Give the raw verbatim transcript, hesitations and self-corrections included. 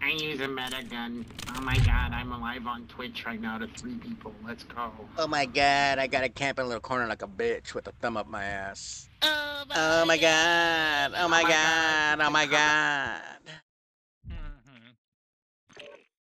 I use a meta gun. Oh my god, I'm alive on Twitch right now to three people. Let's go. Oh my god, I gotta camp in a little corner like a bitch with a thumb up my ass. Oh my, Oh my god, oh my god, oh my god.